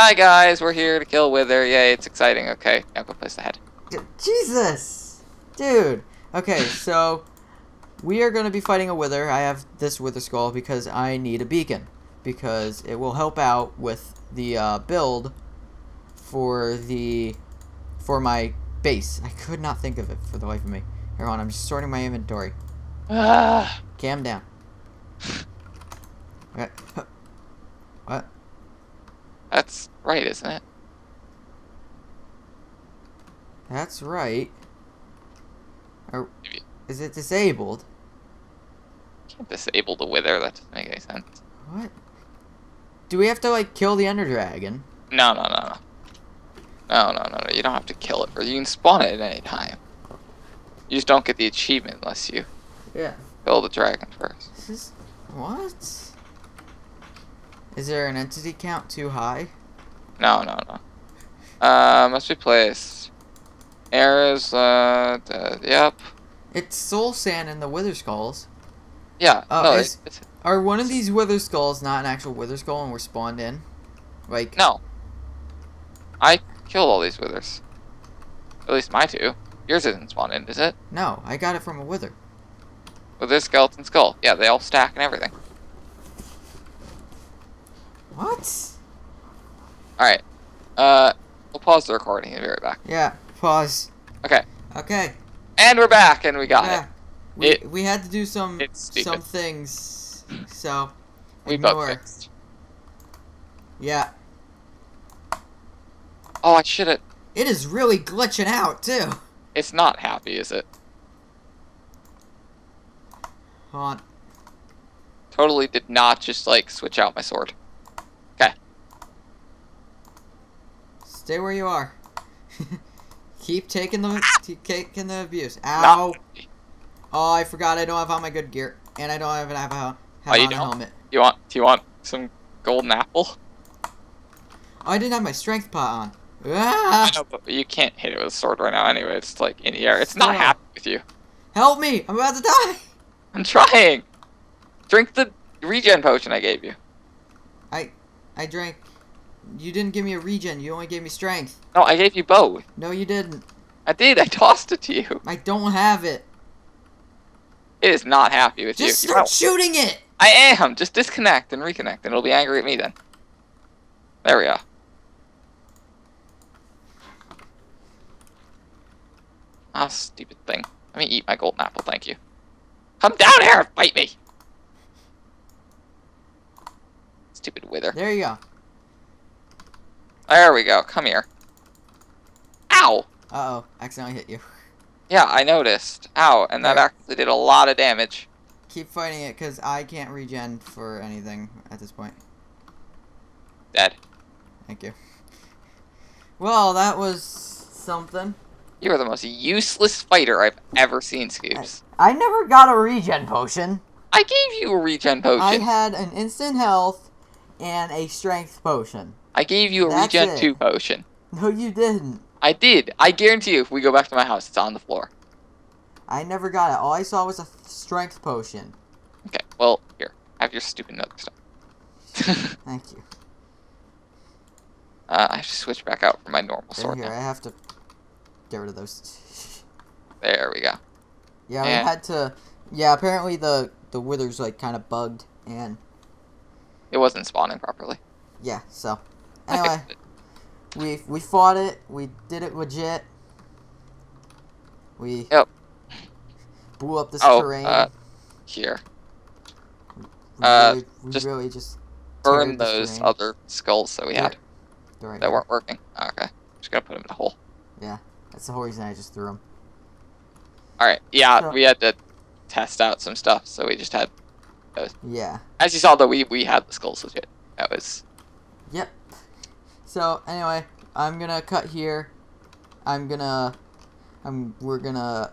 Hi guys, we're here to kill Wither. Yay, it's exciting. Okay, now go place the head. Jesus! Dude. Okay, so we are going to be fighting a Wither. I have this Wither skull because I need a beacon. Because it will help out with the build for my base. I could not think of it for the life of me. Here on, I'm just sorting my inventory. Ah. Calm down. Okay. What? That's right, isn't it? That's right. Maybe. Is it disabled? Can't disable the Wither. That doesn't make any sense. What? Do we have to, like, kill the Ender Dragon? No. No. You don't have to kill it. You can spawn it at any time. You just don't get the achievement unless you kill the dragon first. This is... What? Is there an entity count too high? No. Must be placed. Errors, yep. It's Soul Sand and the Wither Skulls. Yeah, no, are one of these Wither Skulls not an actual Wither Skull and we're spawned in? Like... No. I killed all these Withers. At least my two. Yours isn't spawned in, is it? No, I got it from a Wither. Wither, skeleton, skull. Yeah, they all stack and everything. What? Alright. We'll pause the recording and be right back. Yeah, pause. Okay. Okay. And we're back, and we got it. We had to do some things, so we ignore. bug fixed. Yeah. Oh, I should've... It is really glitching out, too. It's not happy, is it? Hold on. Totally did not just, like, switch out my sword. Okay. Stay where you are. Keep taking the abuse. Ow. Oh, I forgot I don't have all my good gear. And I don't have a helmet. Do you want some golden apple? Oh, I didn't have my strength pot on. Ah! I know, but you can't hit it with a sword right now anyway. It's like in the air. It's not happy with you. Help me! I'm about to die! I'm trying! Drink the regen potion I gave you. I drank... You didn't give me a regen, you only gave me strength. No, I gave you both. No, you didn't. I did, I tossed it to you. I don't have it. It is not happy with you. Just start shooting it! I am! Just disconnect and reconnect and it'll be angry at me then. There we go. Ah, stupid thing. Let me eat my golden apple, thank you. Come down here and fight me! Stupid Wither. There you go. There we go, come here. Ow! Uh-oh, accidentally hit you. Yeah, I noticed. Ow, and that actually did a lot of damage. Keep fighting it, because I can't regen for anything at this point. Dead. Thank you. Well, that was something. You are the most useless fighter I've ever seen, Scoops. I never got a regen potion. I gave you a regen potion. I had an instant health and a strength potion. I gave you a regen 2 potion. No, you didn't. I did. I guarantee you, if we go back to my house, it's on the floor. I never got it. All I saw was a strength potion. Okay, well, here. Have your stupid note stuff. Thank you. I have to switch back out for my normal sword Here, now. I have to get rid of those. There we go. Yeah, we had to... Yeah, apparently the Wither's, like, kind of bugged, and... It wasn't spawning properly. Yeah, so... Anyway, we fought it. We did it legit. We blew up this terrain. Here. We really just burn those other skulls that we had that weren't working. Okay. Just gonna put them in a hole. Yeah, that's the whole reason I just threw them. Alright, yeah, so, we had to test out some stuff, so we just had those. Yeah. As you saw, though, we had the skulls legit. That was... Yep. So, anyway, I'm gonna cut here. We're gonna...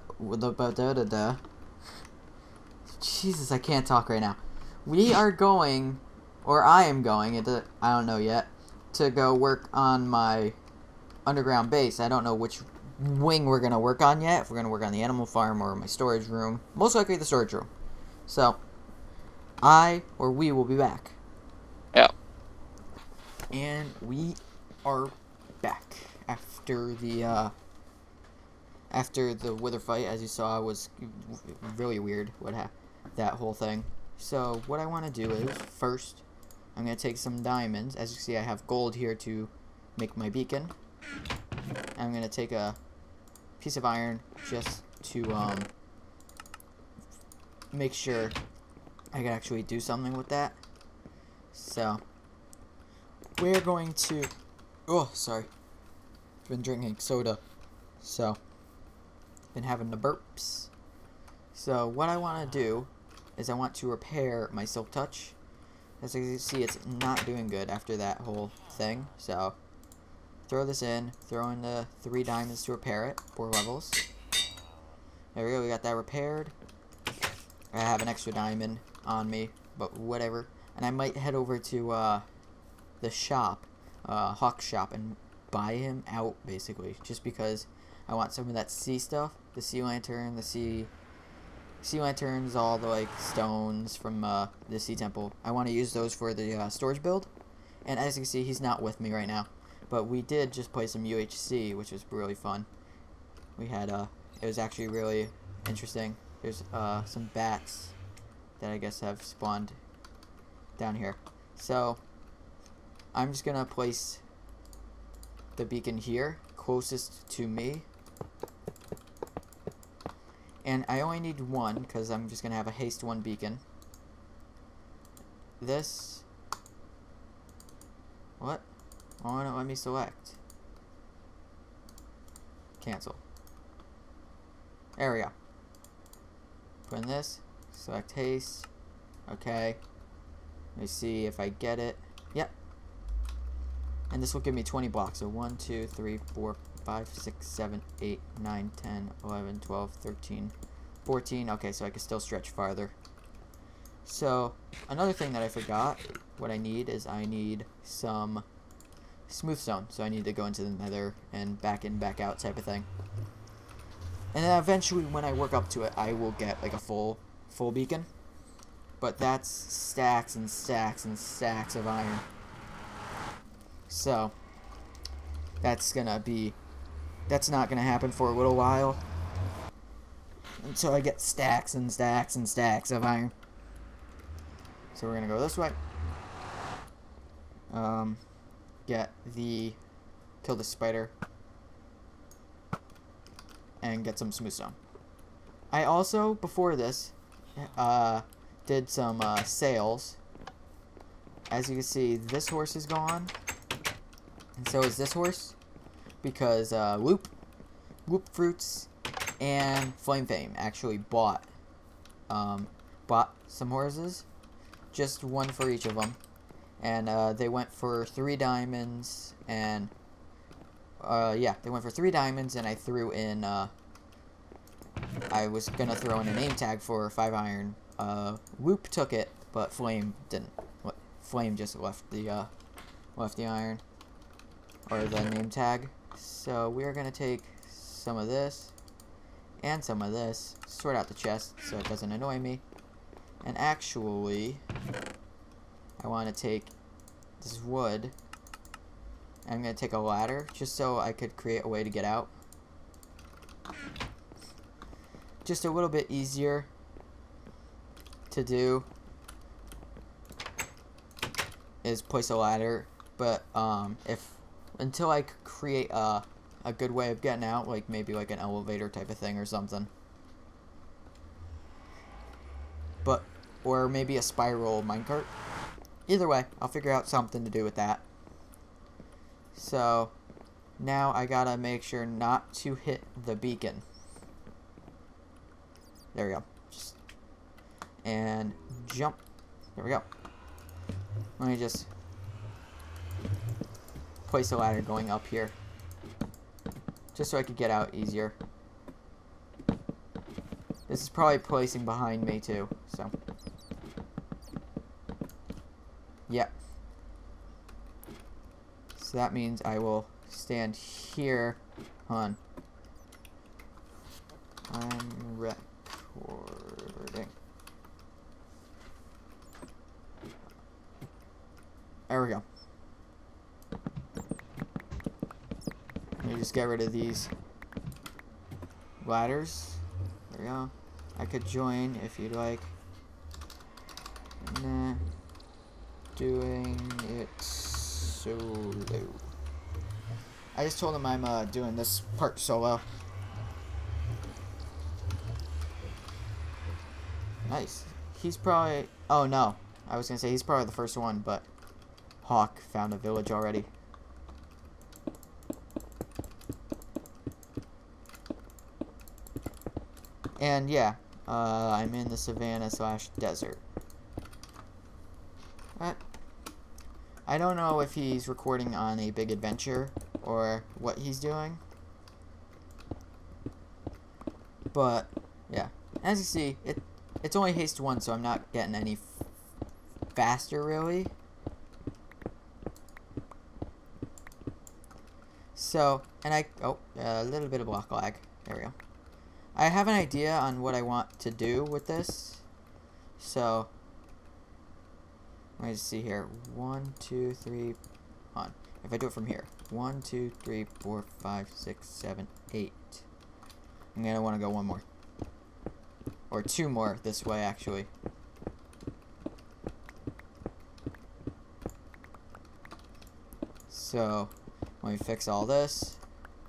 Jesus, I can't talk right now. We are going, or I am going, I don't know yet, to go work on my underground base. I don't know which wing we're gonna work on yet. If we're gonna work on the animal farm or my storage room. Most likely the storage room. So, we will be back. Yeah. And we are back after the wither fight. As you saw, was really weird. That whole thing. So what I want to do is first I'm going to take some diamonds. As you see, I have gold here to make my beacon. I'm going to take a piece of iron just to make sure I can actually do something with that. So we're going to... Oh, sorry. Been drinking soda. So been having the burps. So what I want to do is I want to repair my silk touch. As you can see, it's not doing good after that whole thing. So throw this in, throw in the 3 diamonds to repair it, 4 levels. There we go, we got that repaired. I have an extra diamond on me, but whatever. And I might head over to the shop, Hawk's shop, and buy him out, basically. Just because I want some of that sea stuff. The sea lantern, the sea lanterns, all the like stones from the sea temple. I want to use those for the storage build. And as you can see, he's not with me right now. But we did just play some UHC, which was really fun. We had it was actually really interesting. There's some bats that I guess have spawned down here. So I'm just gonna place the beacon here, closest to me. And I only need 1 because I'm just gonna have a haste 1 beacon. This. What? Why won't it let me select? Cancel. There we go. Put in this. Select haste. Okay. Let me see if I get it. Yep. And this will give me 20 blocks. So 1, 2, 3, 4, 5, 6, 7, 8, 9, 10, 11, 12, 13, 14. Okay, so I can still stretch farther. So another thing that I forgot, what I need is I need some smooth stone. So I need to go into the nether and back in, back out type of thing. And then eventually when I work up to it, I will get like a full beacon. But that's stacks and stacks and stacks of iron. So that's not gonna happen for a little while until I get stacks and stacks and stacks of iron. So we're gonna go this way. Kill the spider and get some smooth stone. I also, before this, did some sales. As you can see, this horse is gone, and so is this horse, because Whoop Fruits and Flame Fame actually bought some horses, just 1 for each of them, and they went for 3 diamonds, and yeah, they went for 3 diamonds, and I threw in I was gonna throw in a name tag for 5 iron. Whoop took it, but Flame didn't. Flame just left the iron, or the name tag. So we are gonna take some of this and some of this, sort out the chest so it doesn't annoy me. And actually, I want to take this wood. I'm gonna take a ladder just so I could create a way to get out. Just a little bit easier to do is place a ladder, but until I create a good way of getting out, like maybe like an elevator type of thing or something, or maybe a spiral minecart. Either way, I'll figure out something to do with that. So now I gotta make sure not to hit the beacon. There we go. And jump. There we go. Let me just place a ladder going up here, just so I could get out easier. This is probably placing behind me too, so. Yep. So that means I will stand here. Hold on. I'm recording. There we go. me just get rid of these ladders. There we go. I could join if you'd like. Nah. Doing it solo. I just told him I'm doing this part solo. Nice. He's probably... Oh, no. I was going to say he's probably the first one, but Hawk found a village already. And yeah, I'm in the savannah / desert. I don't know if he's recording on a big adventure or what he's doing. But yeah, as you see, it's only haste 1, so I'm not getting any faster really. So, and a little bit of block lag. There we go. I have an idea on what I want to do with this. So, let me just see here. 1, 2, 3, on. If I do it from here. 1, 2, 3, 4, 5, 6, 7, 8. I'm gonna want to go one more. Or 2 more this way, actually. So, let me fix all this.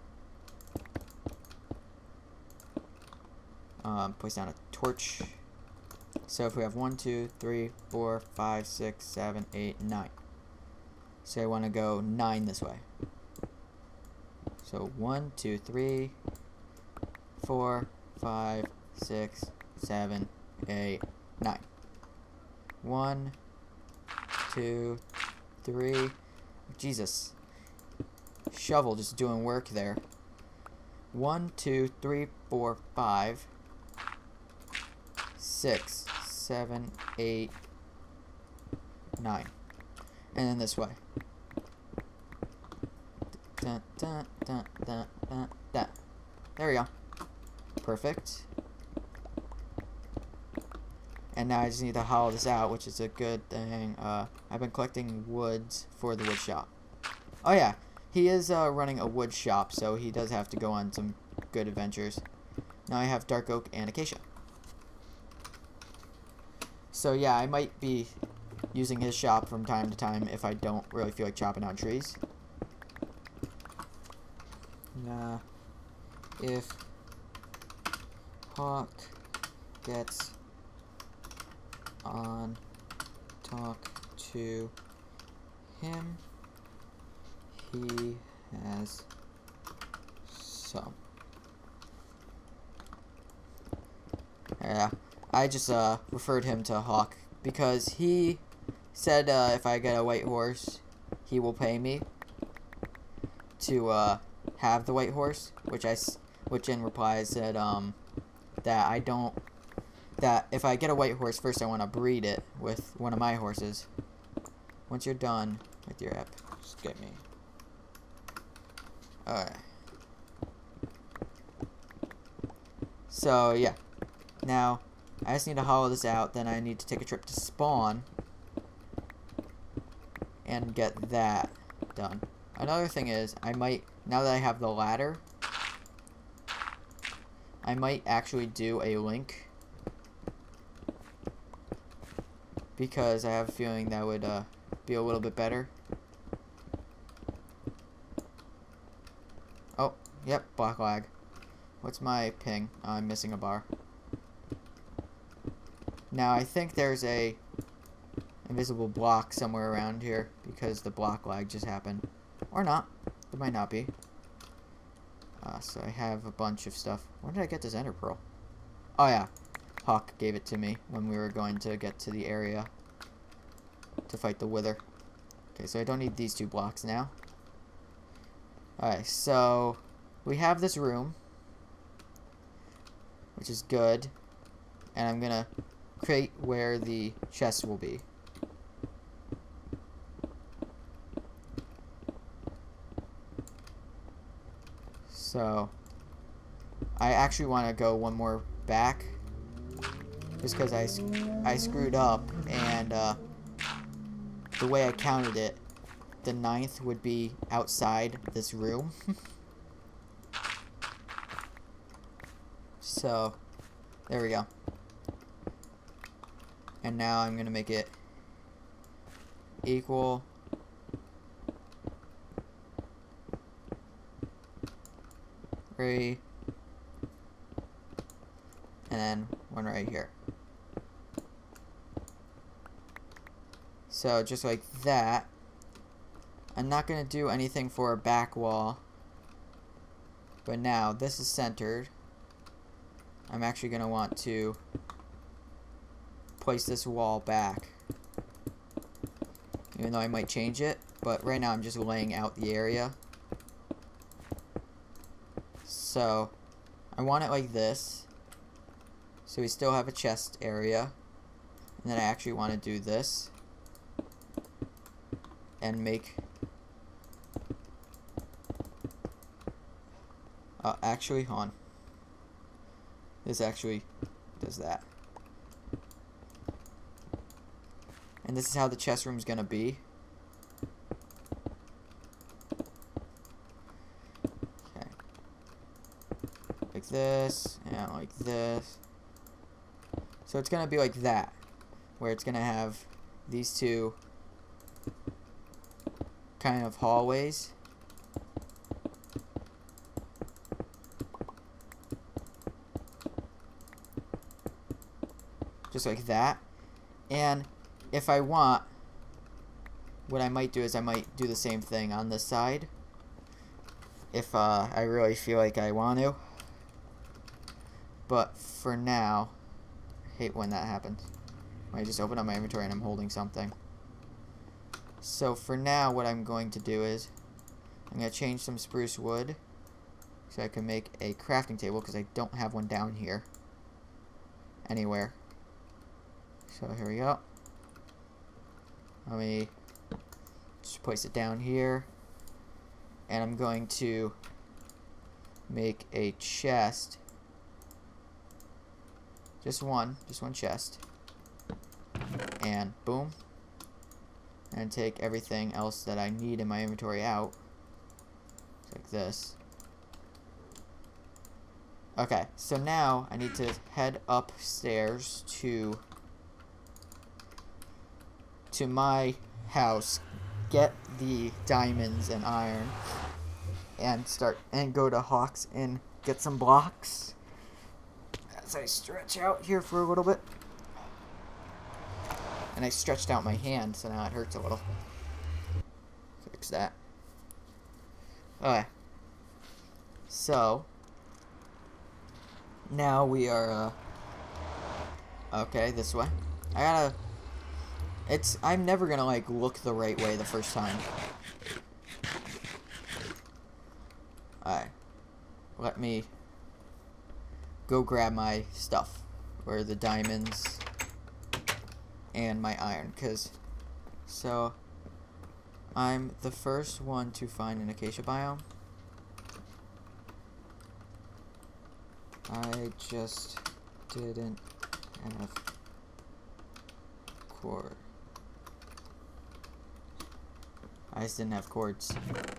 Place down a torch. So if we have 1, 2, 3, 4, 5, 6, 7, 8, 9. So I want to go 9 this way. So 1, 2, 3, 4, 5, 6, 7, 8, 9. 1, 2, 3. Jesus. Shovel just doing work there. 1, 2, 3, 4, 5, 6, 7, 8, 9. And then this way. Dun, dun, dun, dun, dun, dun. There we go. Perfect. And now I just need to hollow this out, which is a good thing. I've been collecting woods for the wood shop. Oh yeah, he is running a wood shop, so he does have to go on some good adventures. Now I have dark oak and acacia. So yeah, I might be using his shop from time to time if I don't really feel like chopping down trees. If Hawk gets on, talk to him, he has some. Yeah, I just referred him to Hawk because he said if I get a white horse, he will pay me to have the white horse, which in reply said that if I get a white horse first, I want to breed it with one of my horses. Once you're done with your app, just get me. Alright. So yeah. Now I just need to hollow this out, then I need to take a trip to spawn and get that done. Another thing is, I might, now that I have the ladder, I might actually do a link, because I have a feeling that would be a little bit better. Oh, yep, block lag. What's my ping? Oh, I'm missing a bar. Now I think there's a invisible block somewhere around here because the block lag just happened. Or not. It might not be. So I have a bunch of stuff. Where did I get this ender pearl? Oh yeah. Hawk gave it to me when we were going to get to the area to fight the wither. Okay, so I don't need these 2 blocks now. Alright, so we have this room, which is good. And I'm gonna create where the chest will be. So I actually want to go one more back just because I screwed up, and the way I counted it, the 9th would be outside this room. So I want to go one more back just because I screwed up, and the way I counted it, the 9th would be outside this room. So I want to go one more back just because I screwed up, and the way I counted it, the 9th would be outside this room. So I want to go one more back just because I screwed up, and the way I counted it, the 9th would be outside this room. So So, there we go. And now I'm going to make it equal. Three. And then one right here. So just like that. I'm not going to do anything for a back wall. But now this is centered. I'm actually going to want to place this wall back. Even though I might change it. But right now I'm just laying out the area. So I want it like this. So we still have a chest area. And then I actually want to do this. And make... actually, hold on. This actually does that. And this is how the chest room is going to be. Okay. Like this, and like this. So it's going to be like that. Where it's going to have these two kind of hallways. Just like that. And if I want, what I might do is I might do the same thing on this side. If I really feel like I want to. But for now, I hate when that happens. When I just open up my inventory and I'm holding something. So for now, what I'm going to do is I'm going to change some spruce wood so I can make a crafting table because I don't have one down here anywhere. So here we go. Let me just place it down here. And I'm going to make a chest. Just one chest. And boom. And take everything else that I need in my inventory out. Like this. Okay, so now I need to head upstairs to my house, get the diamonds and iron, and go to Hawks and get some blocks. As I stretch out here for a little bit. And I stretched out my hand, so now it hurts a little. Fix that. Okay. So now we are okay, this way. I'm never gonna like look the right way the first time. Alright. Let me go grab my stuff. Where are the diamonds and my iron, so I'm the first one to find an acacia biome. I just didn't have cord. I just didn't have cords.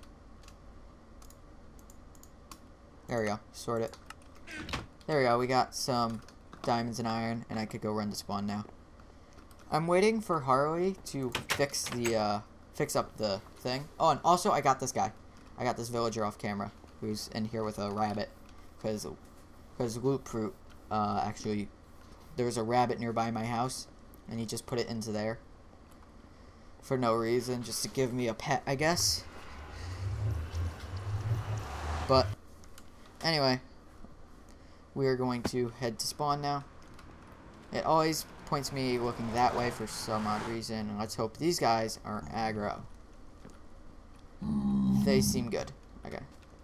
There we go. Sort it. There we go. We got some diamonds and iron, and I could go run to spawn now. I'm waiting for Harley to fix up the thing. Oh, and also I got this guy. I got this villager off camera who's in here with a rabbit, because Loot Fruit, actually, there was a rabbit nearby my house, and he just put it into there for no reason, just to give me a pet, I guess. But anyway, we are going to head to spawn now. It always points me looking that way for some odd reason. Let's hope these guys are aggro. They seem good. Okay.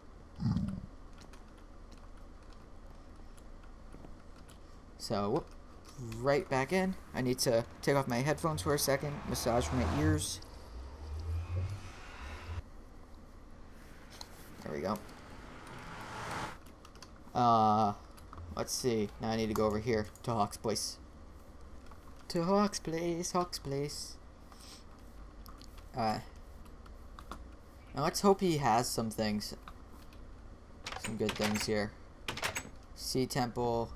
So, whoop, right back in. I need to take off my headphones for a second, massage my ears. There we go. Let's see. Now I need to go over here to Hawk's place. To Hawk's place, Hawk's place. Now let's hope he has some things. Some good things here. Sea Temple.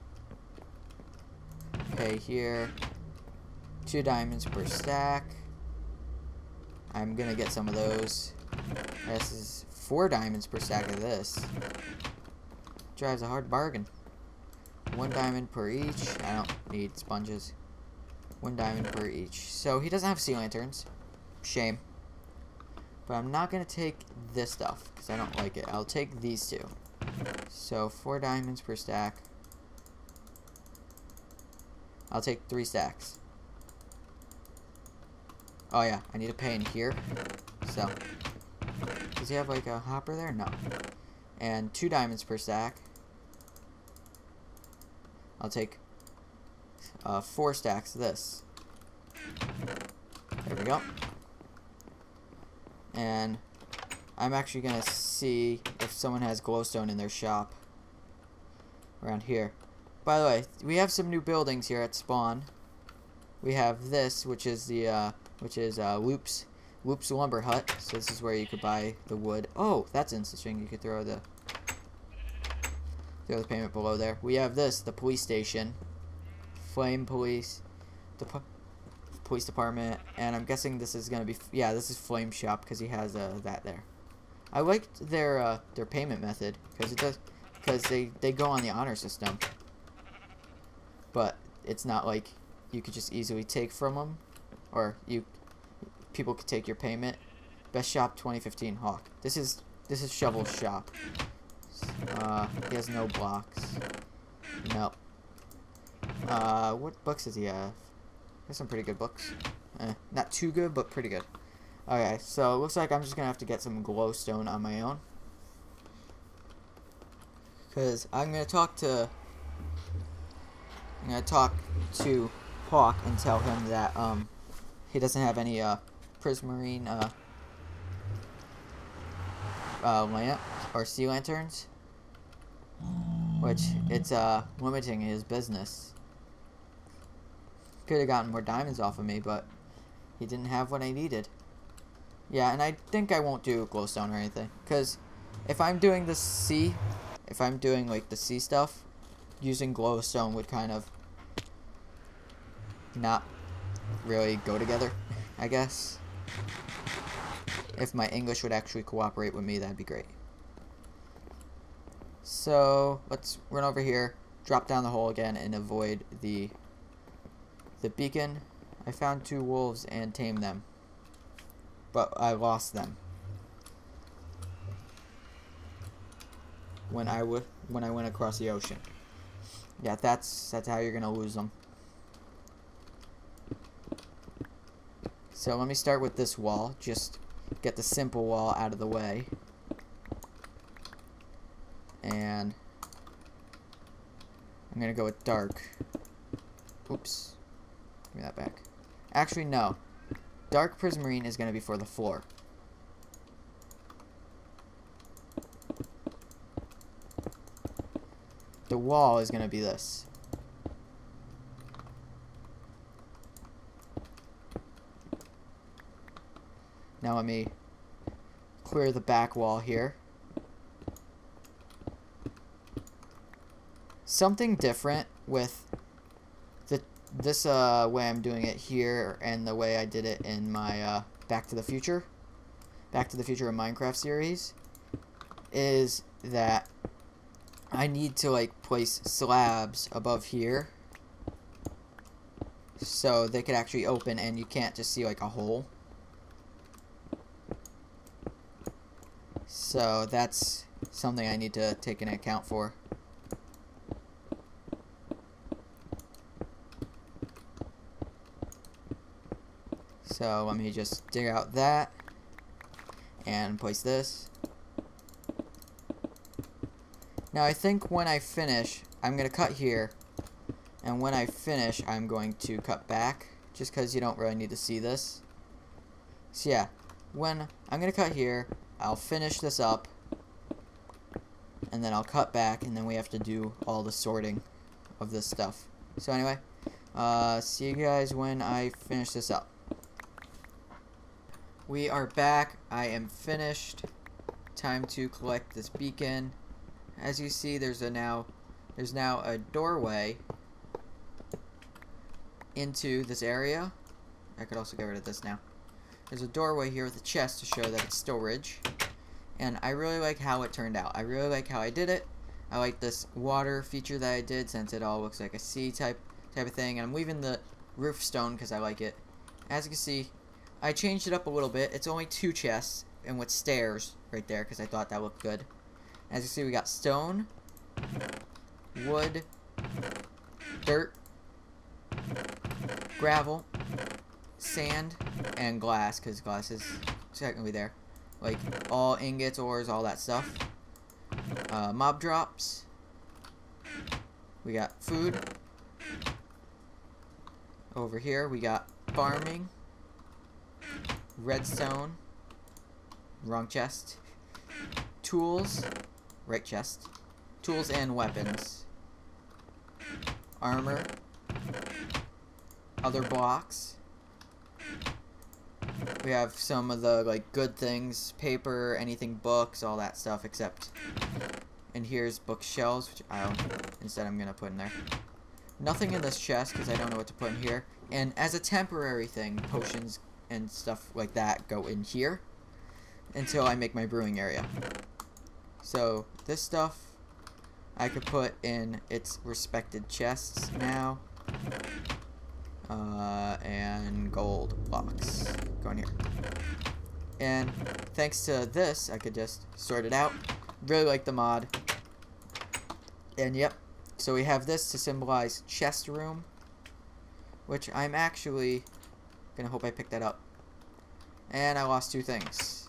Pay here. 2 diamonds per stack. I'm gonna get some of those. This is 4 diamonds per stack of this. Drives a hard bargain. 1 diamond per each. I don't need sponges. 1 diamond per each. So he doesn't have sea lanterns. Shame. But I'm not gonna take this stuff because I don't like it. I'll take these 2. So 4 diamonds per stack. I'll take 3 stacks. Oh yeah, I need to pay in here. So, does he have like a hopper there? No. And 2 diamonds per stack. I'll take 4 stacks of this. There we go. And I'm actually gonna see if someone has glowstone in their shop around here. By the way, we have some new buildings here at spawn. We have this, which is the Loop's Lumber Hut. So this is where you could buy the wood. Oh, that's interesting. You could throw the payment below there. We have this, the police station, Flame Police, police department, and I'm guessing this is gonna be this is Flame Shop because he has that there. I liked their payment method because they go on the honor system, but it's not like you could just easily take from them, or people could take your payment. Best shop 2015 Hawk. This is Shovel's shop. He has no blocks. No. What books does he have? He has some pretty good books. Not too good, but pretty good. Okay, so it looks like I'm just gonna have to get some glowstone on my own, because I'm gonna talk to Hawk and tell him that he doesn't have any prismarine lamp or sea lanterns, which it's limiting his business. Could have gotten more diamonds off of me, but he didn't have what I needed. Yeah, and I think I won't do glowstone or anything, because if I'm doing the sea, like the sea stuff, using glowstone would kind of not really go together, I guess. If my English would actually cooperate with me, that'd be great. So let's run over here, drop down the hole again, and avoid the beacon. I found 2 wolves and tamed them, but I lost them when I went across the ocean. Yeah, that's how you're gonna lose them. So let me start with this wall. Just get the simple wall out of the way. And I'm gonna go with dark. Oops. Give me that back. Actually, no. Dark prismarine is gonna be for the floor. The wall is gonna be this. Now let me clear the back wall here. Something different with this way I'm doing it here and the way I did it in my Back to the Future of Minecraft series is that I need to like place slabs above here so they could actually open and you can't just see like a hole. So that's something I need to take into account for. So let me just dig out that and place this. Now I think when I finish, I'm going to cut here, and when I finish, I'm going to cut back, just because you don't really need to see this. So yeah, when I'm going to cut here, I'll finish this up, and then I'll cut back, and then we have to do all the sorting of this stuff. So anyway, see you guys when I finish this up. We are back. I am finished. Time to collect this beacon. As you see, there's now there's now a doorway into this area. I could also get rid of this now. There's a doorway here with a chest to show that it's storage. And I really like how it turned out. I really like how I did it. I like this water feature that I did since it all looks like a sea type of thing. And I'm leaving the roof stone because I like it. As you can see, I changed it up a little bit. It's only 2 chests and with stairs right there because I thought that looked good. As you see, we got stone, wood, dirt, gravel, sand, and glass because glass is technically there. Like all ingots, ores, all that stuff. Mob drops. We got food. Over here we got farming. Redstone. Wrong chest. Tools. Right chest. Tools and weapons. Armor. Other blocks. We have some of the like good things, paper, anything, books, all that stuff, except, and here's bookshelves, which I'm gonna put in there. Nothing in this chest because I don't know what to put in here. And as a temporary thing, potions and stuff like that go in here until I make my brewing area. So this stuff I could put in its respected chests now. And gold blocks going here. And thanks to this, I could just sort it out. Really like the mod. And yep, so we have this to symbolize chest room, which I'm actually gonna hope I pick that up. And I lost 2 things.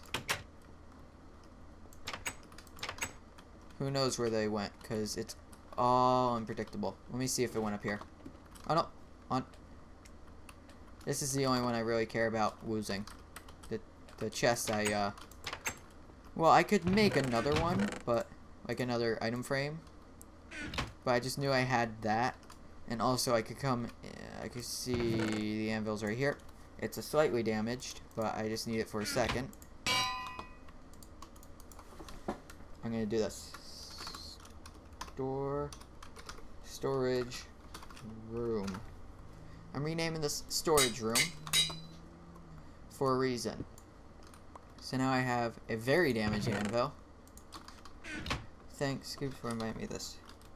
Who knows where they went, because it's all unpredictable. Let me see if it went up here. Oh no, on. This is the only one I really care about losing. The chest well, I could make another one, but like another item frame. But I just knew I had that. And also I could I could see the anvil's right here. It's a slightly damaged, but I just need it for a second. I'm gonna do this. Storage room. I'm renaming this storage room for a reason. So now I have a very damaged anvil. Thanks, Scoops, for reminding me of this.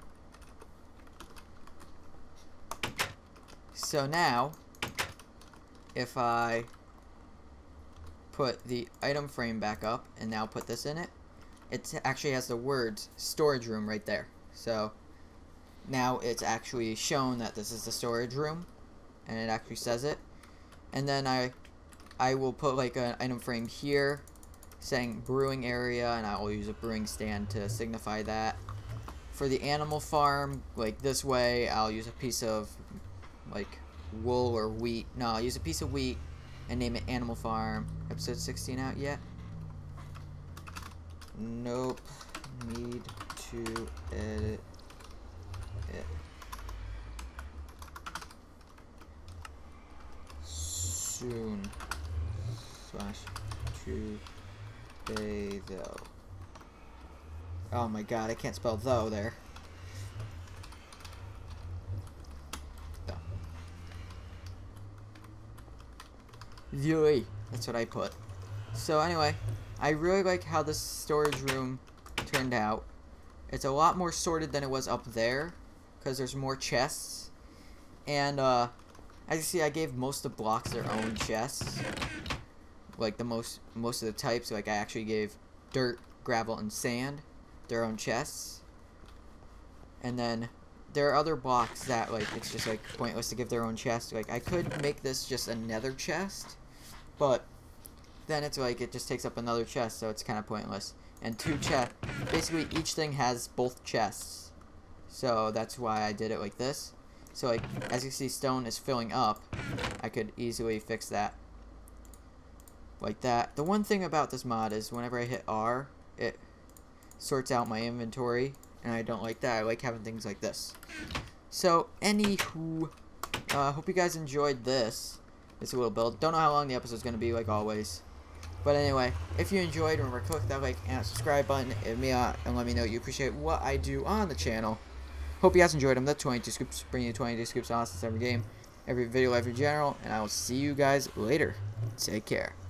So now, if I put the item frame back up and now put this in it, it actually has the words storage room right there. So now it's actually shown that this is the storage room. And it actually says it. And then I will put like an item frame here saying brewing area, and I will use a brewing stand to signify that. For the animal farm, like this way, I'll use a piece of like wool or wheat. No, I'll use a piece of wheat and name it Animal Farm. Episode 16 out yet? Nope. Need to edit it. Soon. /today though. Oh my god, I can't spell though there. Though. That's what I put. So anyway, I really like how this storage room turned out. It's a lot more sorted than it was up there, because there's more chests. And as you see, I gave most of the blocks their own chests. Like the most of the types. Like I actually gave dirt, gravel, and sand their own chests. And then there are other blocks that like it's just like pointless to give their own chest. Like I could make this just another chest, but then it's like it just takes up another chest, so it's kind of pointless. And 2 chests. Basically, each thing has both chests, so that's why I did it like this. So like as you see, stone is filling up. I could easily fix that like that. The one thing about this mod is whenever I hit R, it sorts out my inventory, and I don't like that. I like having things like this. So anywho, hope you guys enjoyed this. It's a little build. Don't know how long the episode's gonna be, like always. But anyway, if you enjoyed, remember to click that like and subscribe button, hit me out, and let me know you appreciate what I do on the channel. Hope Hope you guys enjoyed them. The 22 scoops, bringing you 22 scoops on us every game, every video life in general, and I will see you guys later. Take care.